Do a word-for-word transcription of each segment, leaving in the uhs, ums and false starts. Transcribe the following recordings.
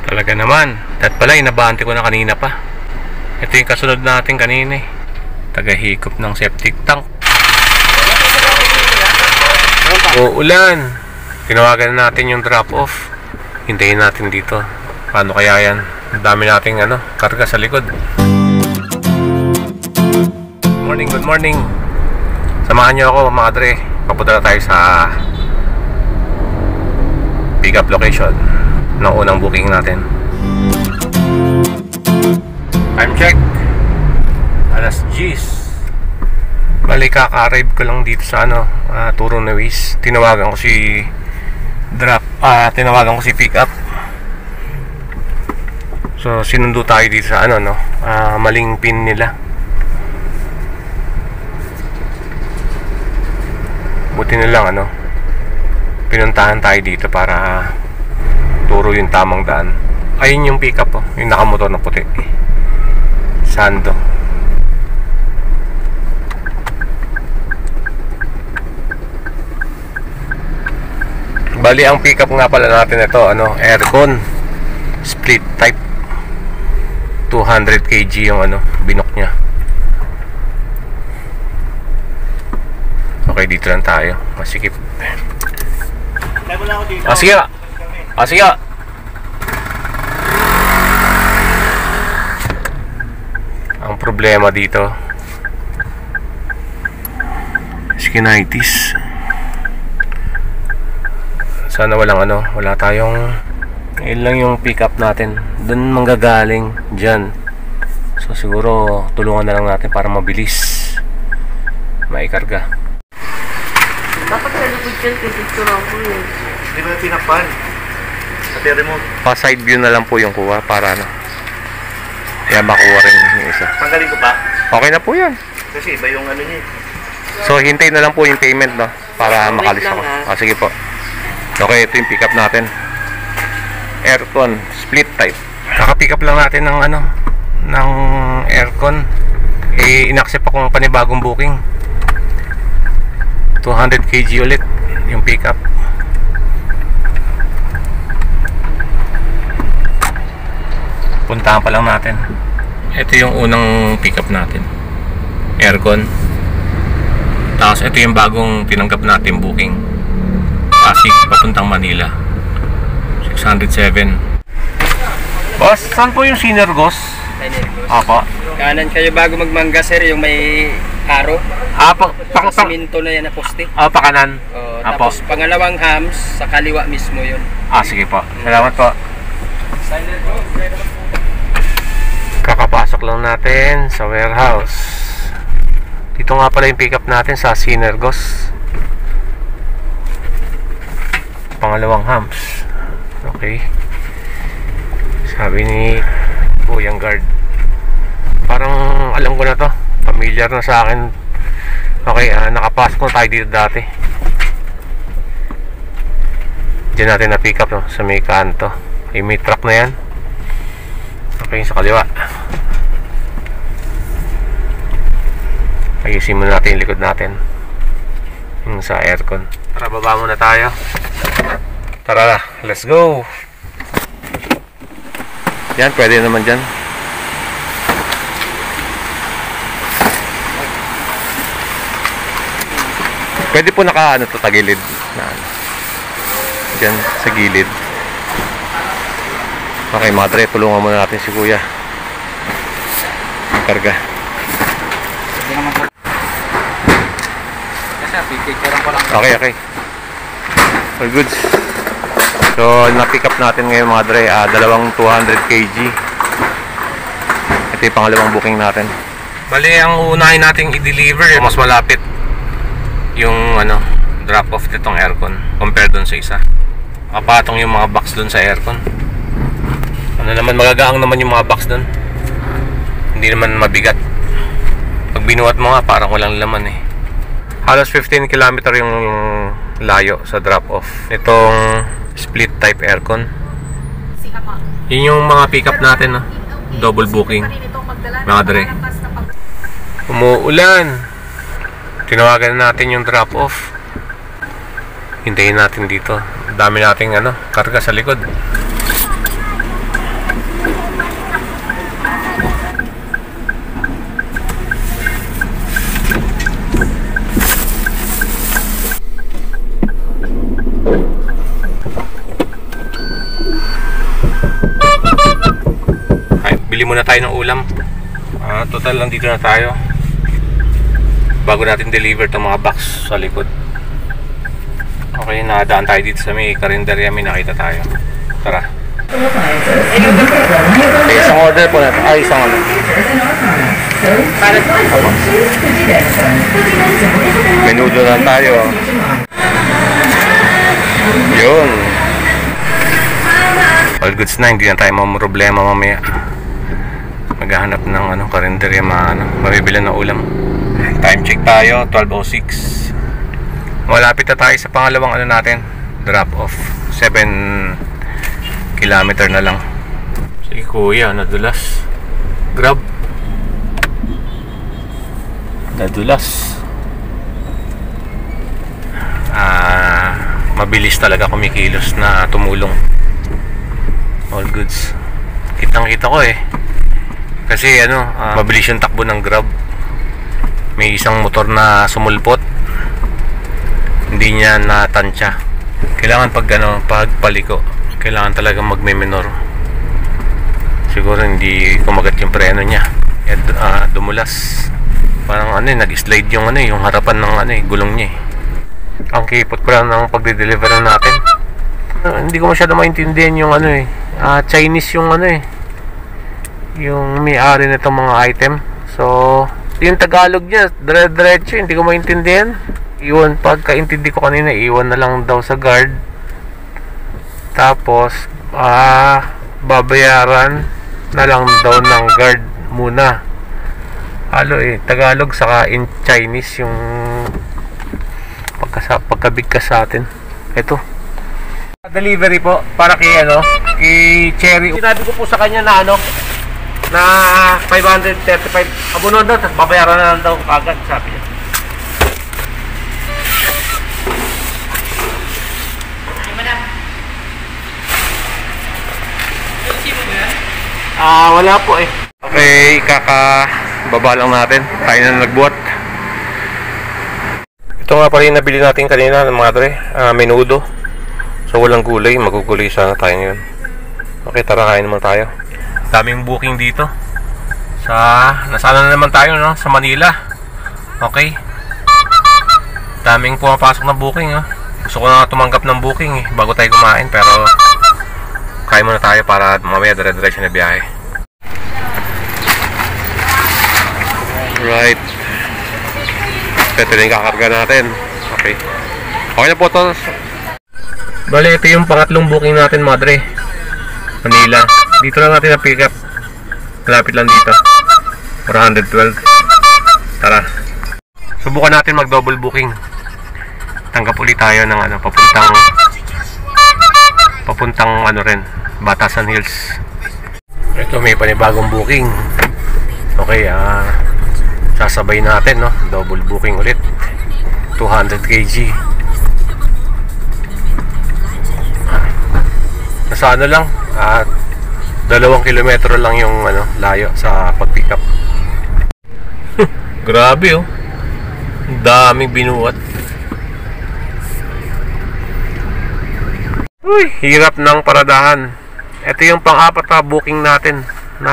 Talaga naman. At pala, inabante ko na kanina pa. Ito yung kasunod natin kanina eh. Tagahikop ng septic tank. Uulan. Tinawagan natin yung drop off. Hintayin natin dito. Paano kaya yan? Ang dami nating ano, karga sa likod. Morning, good morning. Samahan nyo ako mga dre. Papunta na tayo sa pick up location ng unang booking natin. Time check alas diyes. Bali kaka-arrive ko lang dito sa ano, uh, Turo Nawis. Tinawagan ko si drop, uh, tinawagan ko si pick up. So sinundo tayo dito sa ano no, uh, maling pin nila. Buti na lang ano, pinuntahan tayo dito para turo yung tamang daan. Ayun yung pick up oh, yung nakamotor na puti. Sando. Bali ang pick up nga pala natin ito ano, aircon split type. two hundred kilograms yung ano, binok niya. Okay, dito lang tayo. Masikip. Ah, sige ka. Ah, sige ka. Ang problema dito, skinitis. Sana walang ano, wala tayong, yun lang yung pick up natin. Doon manggagaling dyan. So siguro tulungan na lang natin para mabilis maikarga. Dapat sa likod dyan, pipicture ako eh. Hindi ba yung pinakpan? Pati remote? Pa-side view na lang po yung kuha para ano, kaya makuha rin yung isa. Tanggalin ko pa? Okay na po yan. Kasi iba yung ano niya. So hintay na lang po yung payment no, para Wait makalis lang, ako. ah. Ah, sige po. Okay, ito yung pick up natin. Aircon split type. Kaka-pick up lang natin ng ano, ng aircon. Eh inaccept akong panibagong booking. two hundred kilograms ulit yung pick up. Puntahan pa lang natin. Ito yung unang pick up natin. Aircon. Tapos ito yung bagong tinanggap natin booking. Pasig papuntang Manila. six hundred seven. Boss, saan po yung Synergos? Apo. Kanan kayo bago magmangga sir, yung may aro. Ah, pa, pa, pa, Siminto na yan na poste. ah, pakanan. Oh, Apo. tapos pangalawang hams, sa kaliwa mismo yun. Ah, sige po. Salamat po. Kakapasok lang natin sa warehouse. Dito nga pala yung pick up natin sa Synergos. Pangalawang hams. Okay. Sabi ni Kuyang Guard, parang alam ko na to, familiar na sa akin. Okay, uh, nakapasok na tayo dito dati. Diyan natin na pick up no, sa may kanto. Ay, may truck na yan. Okay, sa kaliwa. Ayusin muna natin yung likod natin, yung sa aircon. Tara, baba muna tayo. Tara na, let's go. Yan, pwede naman dyan. Pwede po naka ano to, tagilid na ano. Dyan sa gilid. Okay mga dre, tulungan muna natin si kuya magkarga. Okay, okay. All goods. So, na-pick up natin ngayon mga dre, uh, dalawang two hundred kilograms. Ito yung pangalawang booking natin. Bali, ang unahin nating i-deliver, mas malapit yung ano, drop off nitong aircon compare dun sa isa. Kapatong yung mga box dun sa aircon. Ano naman, magagaang naman yung mga box dun. Hindi naman mabigat. Pag binuhat mo nga, parang walang laman eh. Halos fifteen kilometer yung layo sa drop off nitong split type aircon. Yun yung mga pick up natin no? Double booking mga dre. Umuulan. Tinawagan natin yung drop off. Hintayin natin dito. Dami nating ano, karga sa likod. muna tayo ng ulam. Uh, total lang dito na tayo. Bago natin deliver itong mga box sa likod. Okay, nadaan tayo dito sa may karinderya. May nakita tayo. Tara. Okay, isang order po natin. Ay, isang ano. Menudo lang tayo. Yun. All goods na, hindi na tayo mamroblema mamaya. Maghahanap ng ano, karinderya, ma, ano, mabibilan ng ulam. Time check tayo, twelve oh six. Malapit na tayo sa pangalawang ano natin, drop off. seven kilometer na lang. Sige kuya, nadulas. Grab. Nadulas. Ah, mabilis talaga kumikilos na tumulong. All goods. Kitang kita ko eh. Kasi ano, uh, mabilis yung takbo ng Grab. May isang motor na sumulpot. Hindi niya natansya. Kailangan pag ano, pag paliko, kailangan talaga magme-minor. Siguro hindi kumagat yung preno niya. Kaya uh, dumulas. Parang ano eh, nag-slide yung ano eh, yung harapan ng ano eh, gulong niya eh. Ang kipot pa lang ng pagde-deliver natin. Uh, hindi ko masyado maintindihan yung ano eh. Uh, Chinese yung ano eh. Yung may-ari nitong mga item. So, yung Tagalog niya, dire-diretso, hindi ko maintindihan. Iwan, pagka-intindi ko kanina, iwan na lang daw sa guard. Tapos, ah, babayaran na lang daw ng guard muna. Halo eh, Tagalog saka in Chinese yung pagka, pagkabigkas sa atin. Ito. Delivery po, para kay ano, kay Cherry. Sinabi ko po sa kanya na ano, na five thirty-five abono daw, tapos babayaran na lang daw agad, sabi niya. Ah, uh, wala po eh. Okay, kakababa lang natin. Tayo na nagbuhat. Ito nga pa rin nabili natin kanina ng mga dre, uh, menudo. So walang gulay, magugulay sana tayo ngayon. Okay, tara, kain naman tayo. Daming booking dito. Sa nasana na naman tayo, no, sa Manila. Okay. Daming pumapasok na booking, no. Gusto ko na tumanggap ng booking eh, bago tayo kumain, pero kain muna tayo para mamaya dire-diretso na biyahe. Right. Ito na yung kakarga natin. Okay. Okay na po ito. Bale, ito yung pangatlong booking natin, madre. Manila. Dito lang natin na pick up. Malapit lang dito. four twelve. Tara. Subukan natin mag double booking. Tanggap ulit tayo ng ano, papuntang papuntang ano rin, Batasan Hills. Ito may panibagong booking. Okay, ah uh, sasabay natin, no, double booking ulit, two hundred kilometers. Nasa ano lang, at uh, dalawang kilometro lang yung ano, layo sa pag-pick up. Grabe oh, daming binuhat. Uy, hirap ng paradahan. Ito yung pang-apat na booking natin na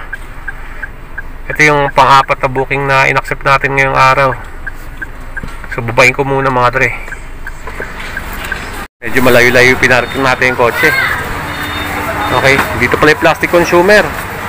ito yung pang-apat na booking na in-accept natin ngayong araw. So babayin ko muna mga dre. Medyo malayo-layo pinarking natin yung kotse. Okay, dito pala yung plastic consumer.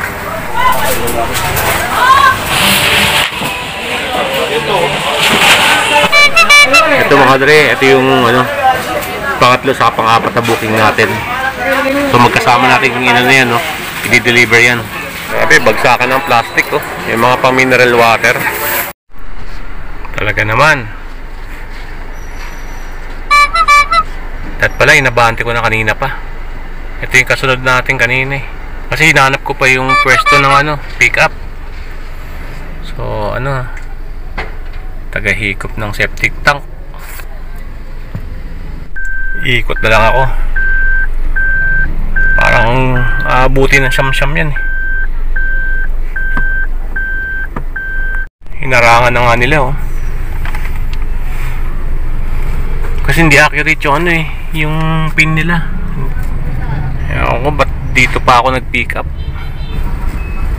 Ito mga dre, ito yung ano, pangatlo sa pang-apat na booking natin. So magkasama natin yung ina na yan, no? I-deliver yan. Sabi, bagsakan ng plastic, oh. Yung mga pang mineral water. Talaga naman. At pala, inabante ko na kanina pa. Ito yung kasunod natin kanina eh. Kasi hinahanap ko pa yung pwesto ng ano, pick up. So ano, tagahikop ng septic tank. Ikot na lang ako. Parang aabuti ng siyam-siyam yan eh. Hinarangan na nga nila oh. Kasi hindi accurate yung ano eh, yung pin nila. Ewan ko ba't dito pa ako nag-pick up.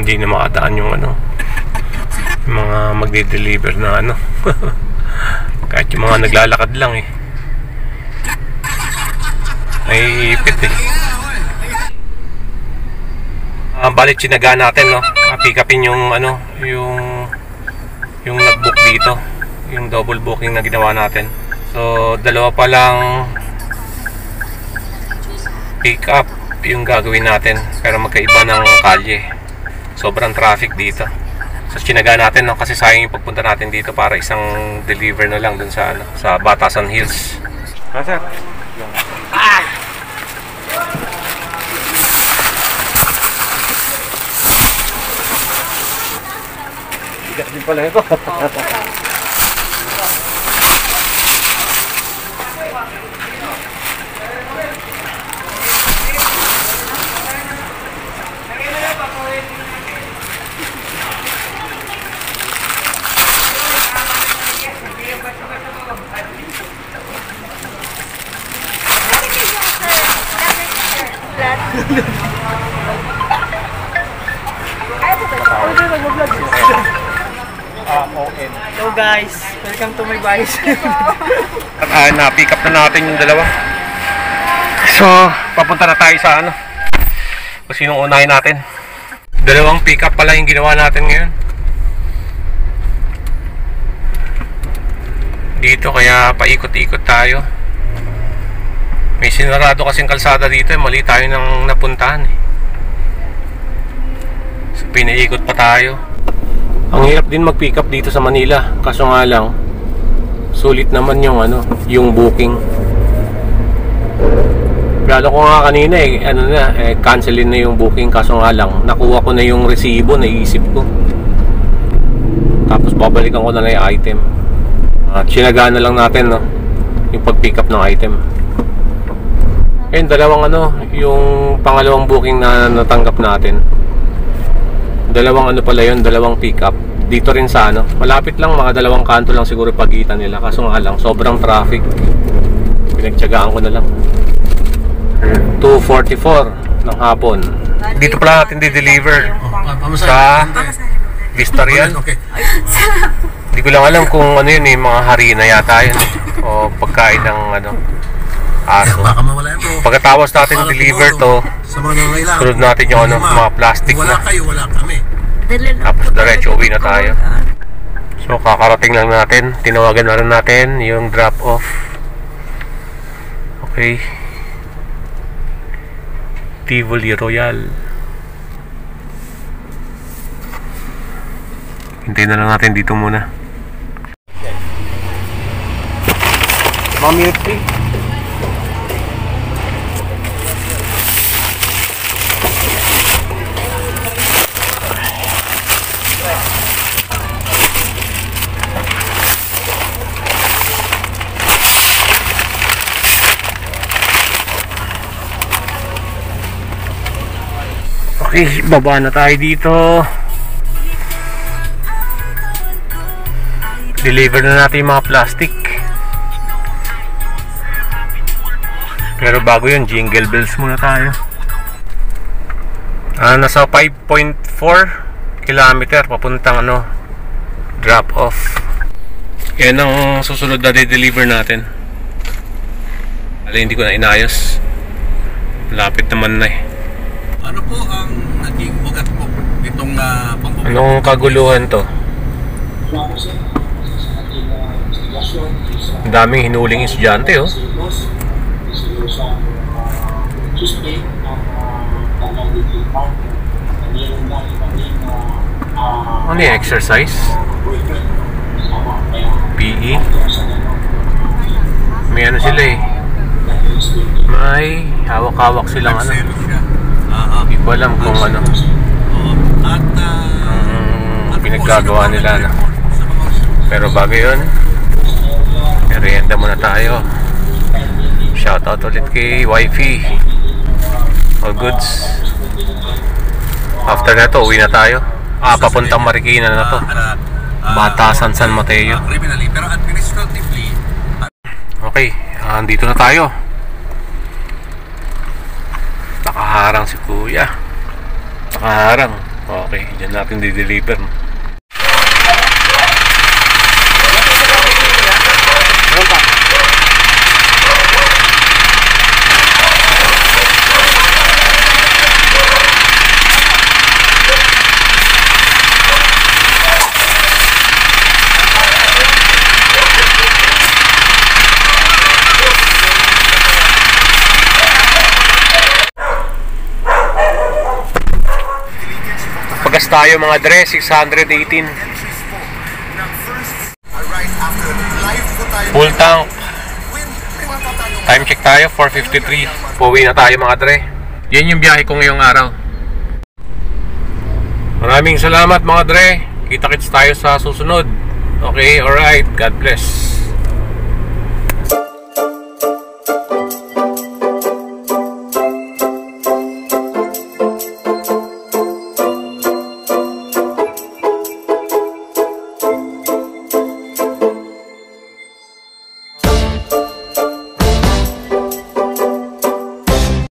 hindi na makadaan yung ano, yung mga magde-deliver na ano. Kahit yung mga naglalakad lang eh, ay ipit eh. Uh, balit sinaga natin, no, pick upin yung ano, yung yung nag-book dito, yung double booking na ginawa natin. So dalawa pa lang pick up yung gagawin natin, pero magkaiba ng kalye, sobrang traffic dito. So sinaga natin, no, kasi sayang yung pagpunta natin dito para isang deliver na lang dun sa ano, sa Batasan Hills. Ah, sir. Ah! Bigat din pala ito. Hello guys, welcome to my bike. Ah, na-pick up na natin yung dalawa. So, papunta na tayo sa ano, kung sinong unahin natin. Dalawang pick up pala yung ginawa natin ngayon dito, kaya paikot-ikot tayo. May sinarado kasing kalsada dito eh, mali tayo nang napuntahan eh. So, pinaikot pa tayo. Ang hirap din mag-pick up dito sa Manila, kaso nga lang sulit naman yung ano, yung booking. Lalo ko nga kanina eh, ano na, eh, cancelin na yung booking, kaso nga lang nakuha ko na yung resibo, naisip ko. Tapos babalikan ko na lang yung item. At sinagaan na lang natin, no, yung pag-pick up ng item. Ayun, dalawang ano, yung pangalawang booking na natanggap natin. Dalawang ano pala yun, dalawang pick up. Dito rin sa ano, malapit lang, mga dalawang kanto lang siguro pagitan nila. Kaso nga lang, sobrang traffic. Pinagtiyagaan ko na lang. two forty-four ng hapon. Dito pala natin di-deliver sa Vistarian. Hindi ko lang alam kung ano yun eh, mga harina yata yun eh, o pagkain ng ano, aso. Pagkatapos natin deliver to, sunod natin yung ano, mga plastic na. Wala kayo, wala kami. Tapos diretso uwi na tayo. So kakarating lang natin, tinawagan na rin natin yung drop off. Okay, Tivoli Royal. Hintayin na lang natin dito muna. Mga milk tea. Okay, baba na tayo dito. Deliver na natin yung mga plastic. Pero bago yun, jingle bells muna tayo. Ah, nasa five point four kilometer papuntang ano, drop off. Yan ang susunod na de-deliver natin. Alay, hindi ko na inayos. Lapit naman na eh. Ano po ang naging ugat po itong uh, pang- Anong kaguluhan to? Ang daming hinuling estudyante, oh. Ano yung exercise? P E? May ano sila eh, may hawak-hawak silang ano. Hindi ko alam kung ano at uh, ang pinaggagawa nila na. Pero bago yun, merienda muna tayo. Shoutout ulit kay Wifey. All goods. After na to, uwi na tayo. Ah, papuntang Marikina na to. Batasan San Mateo. Pero administratively. Okay, andito na tayo. Nakaharang si Kuya. Nakaharang. Okay, dyan natin di-deliver. Pagas tayo mga dre, six eighteen. Full tank. Time check tayo, four fifty-three. Pauwi na tayo mga dre. Yan yung biyahe ko ngayong araw. Maraming salamat mga dre. Kita-kits tayo sa susunod. Okay, alright. God bless.